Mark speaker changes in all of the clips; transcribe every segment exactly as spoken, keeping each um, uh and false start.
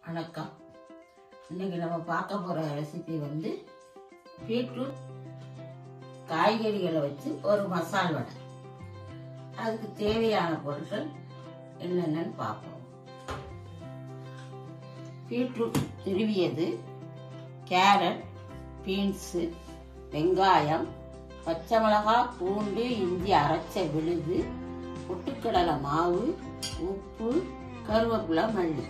Speaker 1: வணக்கம். இன்னைக்கு நம்ம பார்க்க போகிற ரெசிபி வந்து பீட்ரூட் காய்கறிகளை வச்சு ஒரு மசால் வடை. அதுக்கு தேவையான பொருட்கள் என்னென்னு பார்ப்போம். பீட்ரூட் திருவியது, கேரட், பீன்ஸு, வெங்காயம், பச்சை மிளகாய், பூண்டு, இஞ்சி அரைச்ச விழுது, பொட்டுக்கடலை மாவு, உப்பு, கருவேப்பிலை, மல்லி.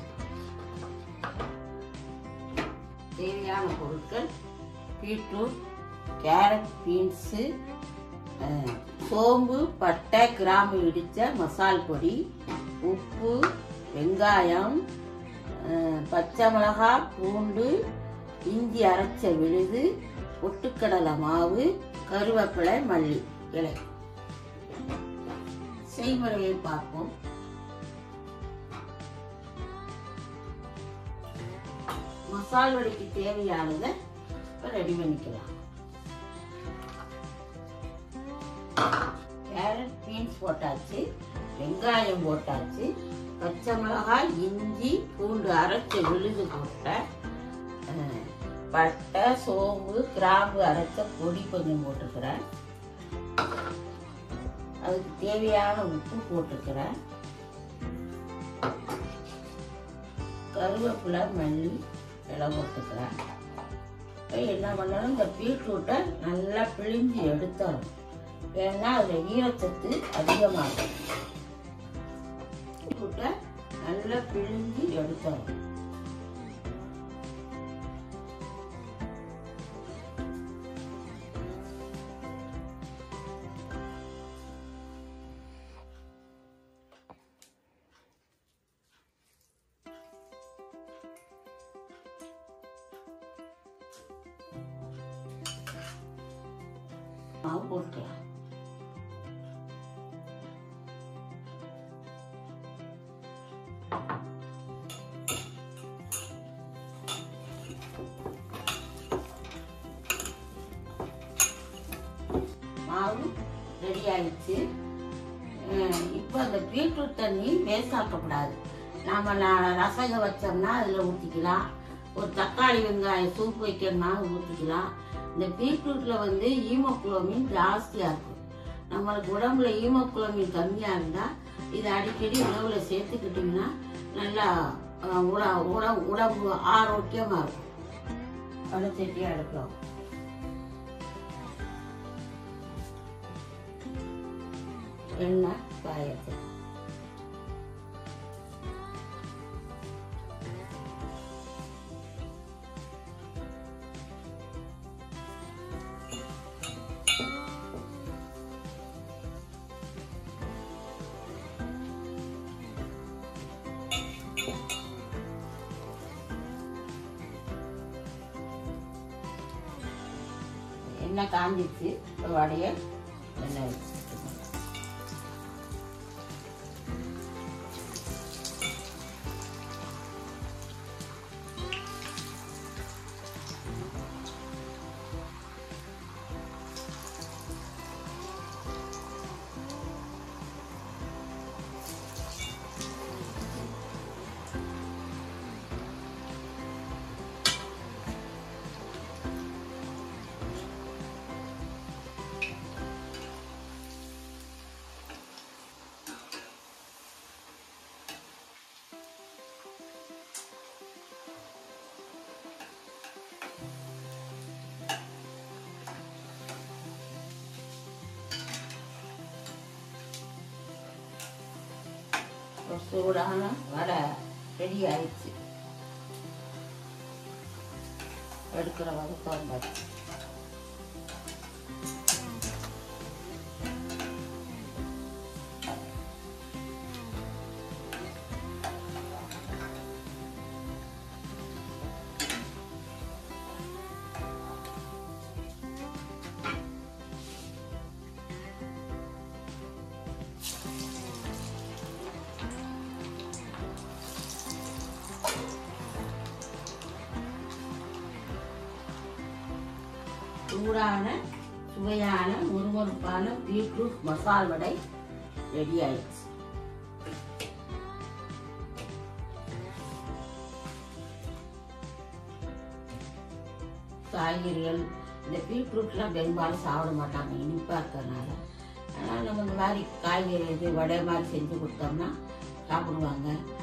Speaker 1: தேவையான பொருட்கள் பீட்ரூட், கேரட், பீன்ஸு, சோம்பு, பட்டை, கிராம்பு இடித்த மசால் பொடி, உப்பு, வெங்காயம், பச்சை மிளகாய், பூண்டு, இஞ்சி அரைச்ச விழுது, பொட்டுக்கடலை மாவு, கருவேப்பிலை, மல்லி இலை. செய்முறையை பார்ப்போம். மசால் வடைக்கு தேவையானதை ரெடி பண்ணிக்கலாம். கேரட், பீன்ஸ் போட்டாச்சு, வெங்காயம் போட்டாச்சு, பச்சை மிளகாய், இஞ்சி, பூண்டு அரைச்ச விழுது போட்ட, பட்டை, சோம்பு, கிராம்பு அரைச்ச பொடி கொஞ்சம் போட்டுக்கிறேன். அதுக்கு தேவையான உப்பு போட்டுக்கிறேன். கருவேப்பிலை, மல்லி இலை போட்டுக்கிறேன். என்ன பண்ணணும், இந்த பீட்ரூட்டை நல்லா பிழிஞ்சு எடுத்துடணும். ஏன்னா அதில் ஈரச்சத்து அதிகமாகும். பீட்ரூட்டை நல்லா பிழிஞ்சு எடுத்துடணும். மாவு போட்டுக்கலாம். மாவு ரெடி ஆயிடுச்சு. இப்போ அந்த பீட்ரூட் தண்ணி வேஸ்ட் ஆக்கக்கூடாது. நாம ரசக வச்சோம்னா அதில் ஊற்றிக்கலாம். ஒரு தக்காளி வெங்காயம் சூப் வைக்கணும்னா ஊற்றிக்கலாம். இந்த பீட்ரூட்ல வந்து ஹீமோகுளோபின் ஜாஸ்தியா இருக்கும். நம்மளுக்கு உடம்புல ஹீமோகுளோபின் கம்மியா இருந்தா இதை அடிக்கடி உணவுல சேர்த்துக்கிட்டீங்கன்னா நல்லா உடம்பு ஆரோக்கியமா இருக்கும். வடச்சட்டி அடுக்கலாம். எண்ணெய் காயத்து எண்ணெய் காஞ்சிச்சு. வடைய எண்ணெய் சூடான வடை ரெடி ஆயிடுச்சு. எடுக்கிற வதக்கம் பார்த்து சூடான சுவையான முறுமுறுப்பான பீட்ரூட் மசால் வடை ரெடி ஆயிடுச்சு. காய்கறிகள் இந்த பீட்ரூட்லாம் பெரும்பாலும் சாப்பிட மாட்டாங்க இனிப்பாக இருக்கிறதுனால. அதனால் நம்ம இந்த மாதிரி காய்கறி இது வடை மாதிரி செஞ்சு கொடுத்தோம்னா சாப்பிடுவாங்க.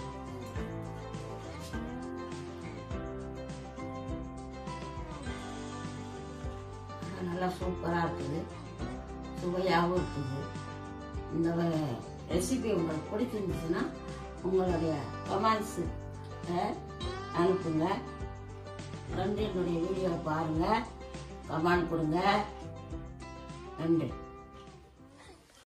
Speaker 1: நல்லா சூப்பராக இருக்குது, சுவையாகவும் இருக்குது. இந்த ரெசிபி உங்களுக்கு பிடிச்சிருந்துச்சுன்னா உங்களுடைய கமெண்ட்ஸு அனுப்புங்க. வந்து என்னுடைய வீடியோவை பாருங்கள், கமெண்ட் கொடுங்க. நன்றி.